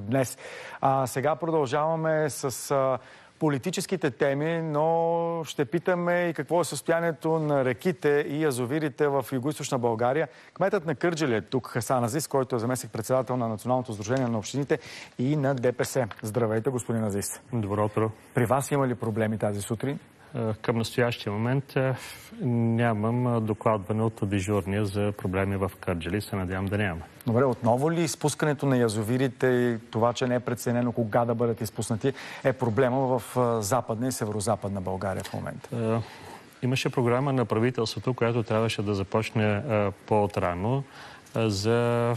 днес. Сега продължаваме с политическите теми, но ще питаме и какво е състоянието на реките и язовирите в Югоизточна България. Кметът на Кърджали е тук, Хасан Азис, който е заместник-председател на Националното сдружение на общините и на ДПС. Здравейте, господин Азис. Добро утро. При вас има ли проблеми тази сутрин? Към настоящия момент нямам докладване от дежурния за проблеми в Кърджали. Се надявам да няма. Добре, отново ли изпускането на язовирите и това, че не е преценено кога да бъдат изпуснати, е проблема в Западна и Северозападна България в момента? Имаше програма на правителството, която трябваше да започне по-отрано за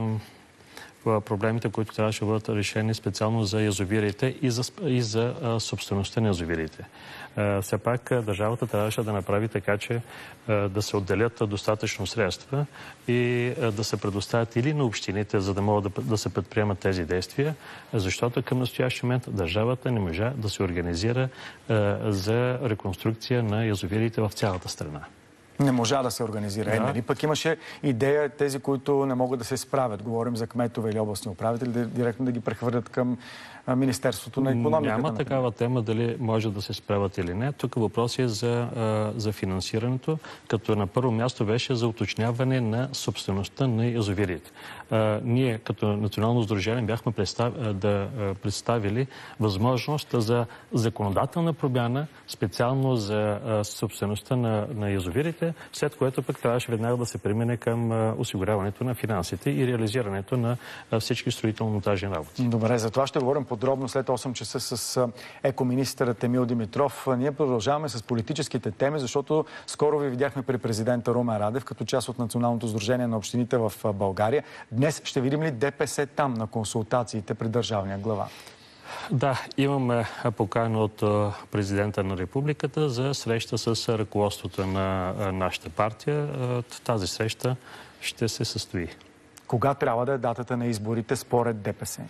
проблемите, които трябваше да бъдат решени специално за язовирите и за собствеността на язовирите. Все пак държавата трябваше да направи така, че да се отделят достатъчно средства и да се предоставят или на общините, за да могат да се предприемат тези действия, защото към настоящия момент държавата не можа да се организира за реконструкция на язовирите в цялата страна. Не можа да се организира. Да. Нали пък имаше идея тези, които не могат да се справят. Говорим за кметове или областни управители, директно да ги прехвърлят към Министерството на икономиката. Няма такава тема дали може да се справят или не. Тук въпрос е за финансирането, като на първо място беше за уточняване на собствеността на язовирите. Ние като Национално сдружение бяхме представили възможност за законодателна промяна, специално за собствеността на язовирите, след което пък трябваше веднага да се премине към осигуряването на финансите и реализирането на всички строително-монтажни работи. Добре, за това ще говорим подробно след 8 часа с екоминистърът Емил Димитров. Ние продължаваме с политическите теми, защото скоро ви видяхме при президента Румен Радев като част от Националното сдружение на общините в България. Днес ще видим ли ДПС там на консултациите при държавния глава? Да, имаме покана от президента на републиката за среща с ръководството на нашата партия. Тази среща ще се състои. Кога трябва да е датата на изборите според ДПС?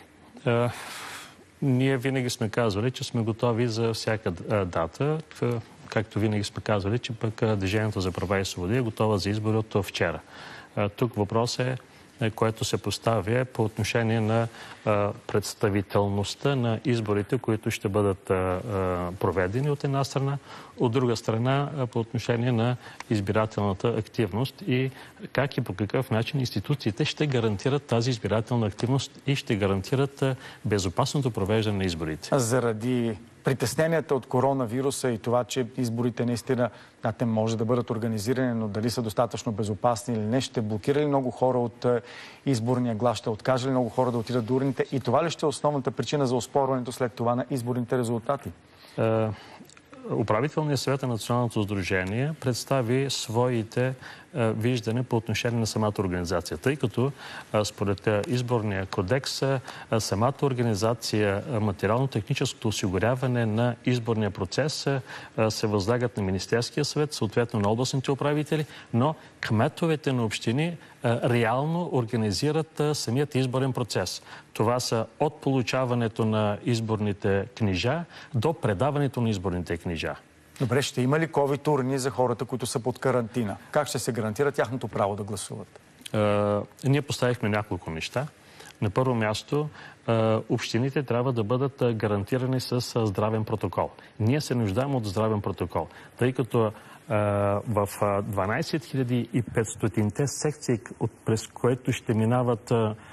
Ние винаги сме казвали, че сме готови за всяка дата. Както винаги сме казвали, че пък Движението за права и свободи е готова за избори от вчера. Тук въпрос е, което се поставя по отношение на представителността на изборите, които ще бъдат проведени от една страна, от друга страна по отношение на избирателната активност и как и по какъв начин институциите ще гарантират тази избирателна активност и ще гарантират безопасното провеждане на изборите. Заради притесненията от коронавируса и това, че изборите наистина те може да бъдат организирани, но дали са достатъчно безопасни или не, ще блокира ли много хора от изборния глас, ще откаже ли много хора да отидат до урните? И това ли ще е основната причина за оспорването след това на изборните резултати? Управителният съвет на Националното сдружение представи своите виждане по отношение на самата организация, тъй като според изборния кодекс самата организация, материално-техническото осигуряване на изборния процес се възлагат на Министерския съвет, съответно на областните управители, но кметовете на общини реално организират самият изборен процес. Това са от получаването на изборните книжа до предаването на изборните книжа. Добре, ще има ли ковид урни за хората, които са под карантина? Как ще се гарантира тяхното право да гласуват? Ние поставихме няколко неща. На първо място, общините трябва да бъдат гарантирани с здравен протокол. Ние се нуждаем от здравен протокол, тъй като в 12 500-те секции, през което ще минават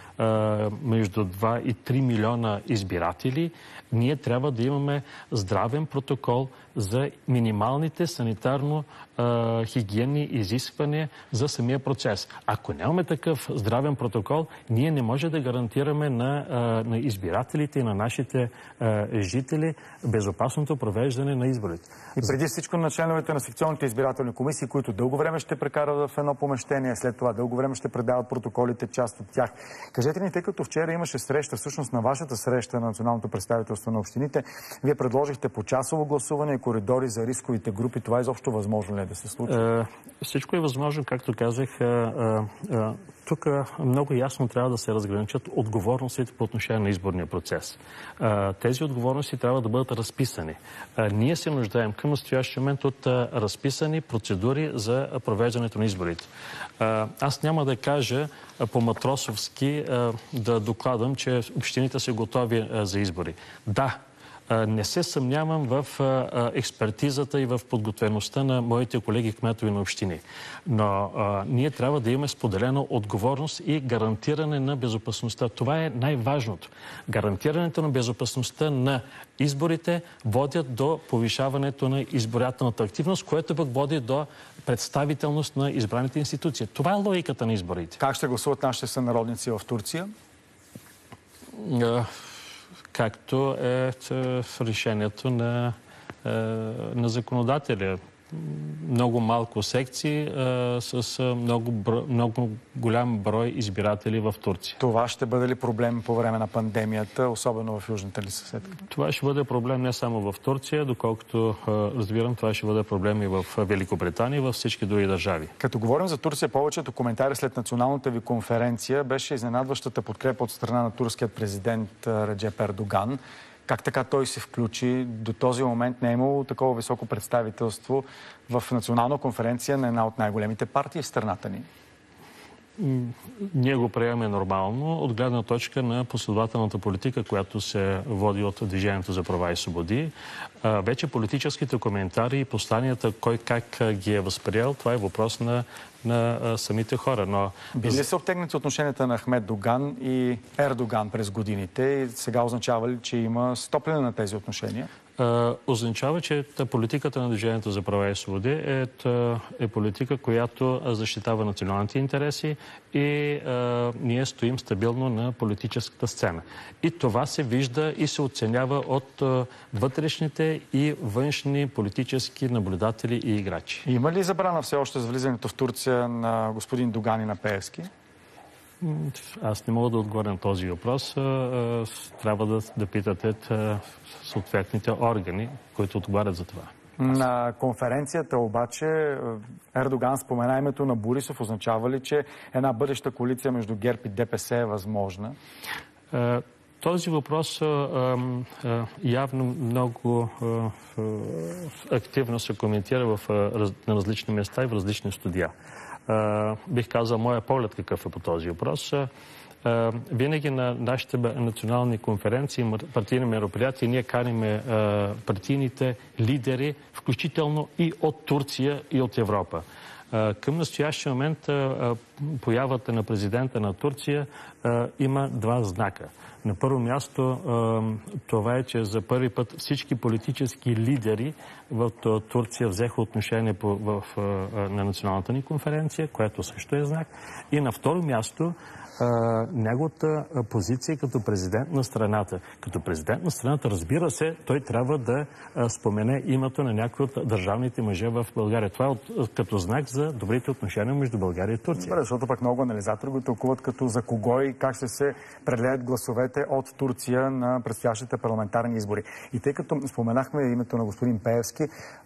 между 2 и 3 милиона избиратели, ние трябва да имаме здравен протокол за минималните санитарно-хигиенни изисквания за самия процес. Ако нямаме такъв здравен протокол, ние не можем да гарантираме на избирателите и на нашите жители безопасното провеждане на изборите. И преди всичко на членовете на секционните избирателни комисии, които дълго време ще прекарат в едно помещение, след това дълго време ще предават протоколите, част от тях. Кажете ни, тъй като вчера имаше среща, всъщност на вашата среща на Националното представителство на общините, вие предложихте почасово гласуване и коридори за рисковите групи. Това изобщо възможно ли е да се случи? Всичко е възможно, както казах. Тук много ясно трябва да се разграничат отговорностите по отношение на изборния процес. Тези отговорности трябва да бъдат разписани. Ние се нуждаем към настоящия момент от разписани процедури за провеждането на изборите. Аз няма да кажа по-матросовски да докладвам, че общините са готови за избори. Да, не се съмнявам в експертизата и в подготвеността на моите колеги кметови на общини. Но ние трябва да имаме споделена отговорност и гарантиране на безопасността. Това е най-важното. Гарантирането на безопасността на изборите водят до повишаването на избирателната активност, което пък води до представителност на избраните институции. Това е логиката на изборите. Как ще гласуват нашите сънародници в Турция? Както е в решението на законодателя. Много малко секции с много голям брой избиратели в Турция. Това ще бъде ли проблем по време на пандемията, особено в южната ли съседка? Това ще бъде проблем не само в Турция, доколкото разбирам, това ще бъде проблем и в Великобритания и във всички други държави. Като говорим за Турция, повечето коментари след националната ви конференция беше изненадващата подкрепа от страна на турският президент Реджеп Ердоган. Как така той се включи? До този момент не е имало такова високо представителство в национална конференция на една от най-големите партии в страната ни. Ние го приемаме нормално от гледна точка на последователната политика, която се води от Движението за права и свободи. Вече политическите коментари и посланията, кой как ги е възприел, това е въпрос на самите хора. Но... Били ли са обтегнати отношенията на Ахмед Доган и Ердоган през годините и сега означава ли, че има стопляне на тези отношения? Означава, че политиката на Движението за права и свободи е политика, която защитава националните интереси и ние стоим стабилно на политическата сцена. И това се вижда и се оценява от вътрешните и външни политически наблюдатели и играчи. Има ли забрана все още за влизането в Турция на господин Доган и на Пеевски? Аз не мога да отговоря на този въпрос. Трябва да питате съответните органи, които отговарят за това. На конференцията обаче Ердоган спомена името на Борисов. Означава ли, че една бъдеща коалиция между ГЕРБ и ДПС е възможна? Този въпрос явно много активно се коментира на различни места и в различни студия. Бих казал моя поглед какъв е по този въпрос. Винаги на нашите национални конференции, партийни мероприятия, ние каниме партийните лидери, включително и от Турция и от Европа. Към настоящия момент появата на президента на Турция има два знака. На първо място това е, че за първи път всички политически лидери в Турция взеха отношение на националната ни конференция, което също е знак. И на второ място неговата позиция като президент на страната. Като президент на страната, разбира се, той трябва да спомене името на някои от държавните мъже в България. Това е като знак за добрите отношения между България и Турция. Добре, защото пък много анализатори го тълкуват като за кого и как ще се прелеят гласовете от Турция на предстоящите парламентарни избори. И тъй като споменахме името на господин Пеевски,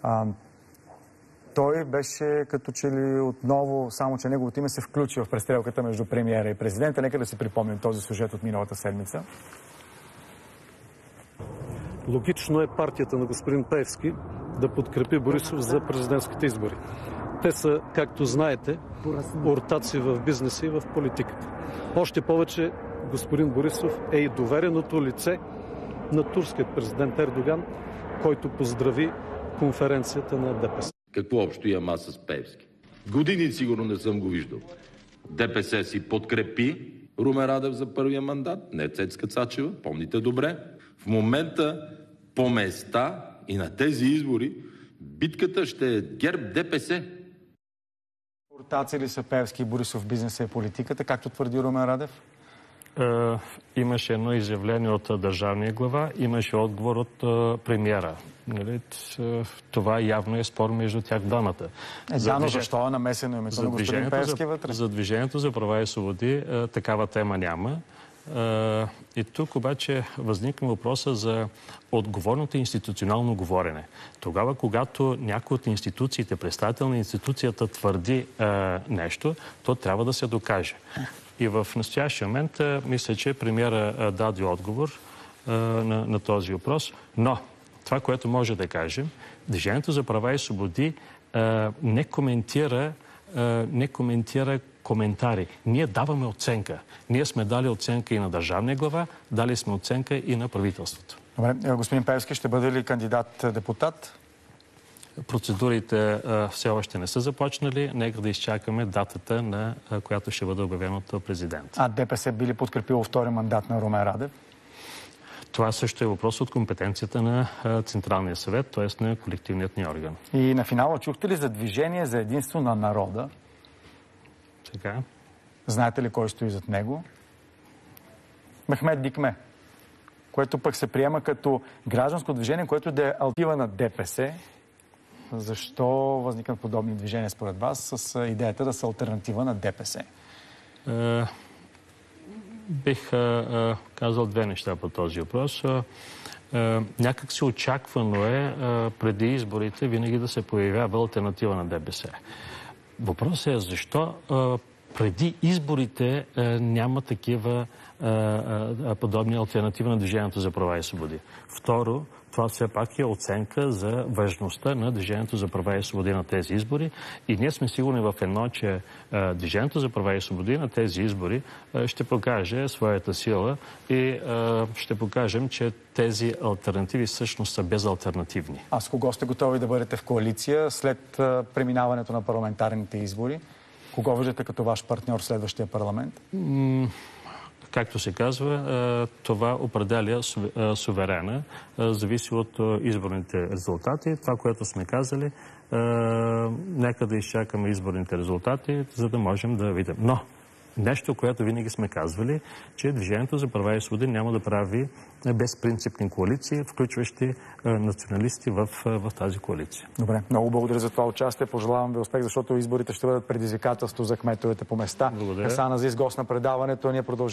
той беше като че ли отново, само че неговото име се включи в престрелката между премиера и президента. Нека да си припомним този сюжет от миналата седмица. Логично е партията на господин Пеевски да подкрепи Борисов за президентските избори. Те са, както знаете, ортаци в бизнеса и в политиката. Още повече господин Борисов е и довереното лице на турският президент Ердоган, който поздрави конференцията на ДПС. Какво общо имам аз с Пеевски? Години сигурно не съм го виждал. ДПС си подкрепи Румен Радев за първия мандат, не Цецка Цачева, помните добре. В момента по места и на тези избори битката ще е ГЕРБ-ДПС. Ортаци ли са Пеевски и Борисов в бизнеса и политиката, както твърди Румен Радев? Имаше едно изявление от държавния глава, имаше отговор от премиера. Това явно е спор между тях двамата. Но защо е намесено името на господин Пеевски вътре? За Движението за права и свободи такава тема няма. И тук обаче възникна въпроса за отговорното институционално говорене. Тогава, когато някой от институциите, представител на институцията твърди нещо, то трябва да се докаже. И в настоящия момент мисля, че премиера даде отговор на този въпрос. Но това, което може да кажем, Движението за права и свободи не коментира коментари. Ние даваме оценка. Ние сме дали оценка и на държавния глава, дали сме оценка и на правителството. Добре. Господин Пеевски, ще бъде ли кандидат-депутат? Процедурите все още не са започнали. Нека да изчакаме датата, на която ще бъде обявена от президента. А ДПС би ли подкрепило втори мандат на Румен Радев? Това също е въпрос от компетенцията на Централния съвет, т.е. на колективният ни орган. И на финала чухте ли за Движение за единство на народа? Така. Знаете ли кой стои зад него? Мехмед Дикме, което пък се приема като гражданско движение, което да е алтернатива на ДПС. Защо възникнат подобни движения според вас с идеята да са алтернатива на ДПС? Бих казал две неща по този въпрос. Някак си очаквано е преди изборите винаги да се появява алтернатива на ДПС. Въпросът е защо преди изборите няма такива подобни алтернативи на Движението за права и свободи. Второ, това все пак е оценка за важността на Движението за права и свободи на тези избори. И ние сме сигурни в едно, че Движението за права и свободи на тези избори ще покаже своята сила и ще покажем, че тези алтернативи всъщност са безалтернативни. А с кого сте готови да бъдете в коалиция след преминаването на парламентарните избори? Кого виждате като ваш партньор в следващия парламент? Както се казва, това определя суверена, зависи от изборните резултати. Това, което сме казали, нека да изчакаме изборните резултати, за да можем да видим. Но нещо, което винаги сме казвали, че Движението за права и свободи няма да прави безпринципни коалиции, включващи националисти в тази коалиция. Добре, много благодаря за това участие. Пожелавам ви успех, защото изборите ще бъдат предизвикателство за кметовете по места. Благодаря. Хасан Азис, гост на предаването. Ние продължаваме.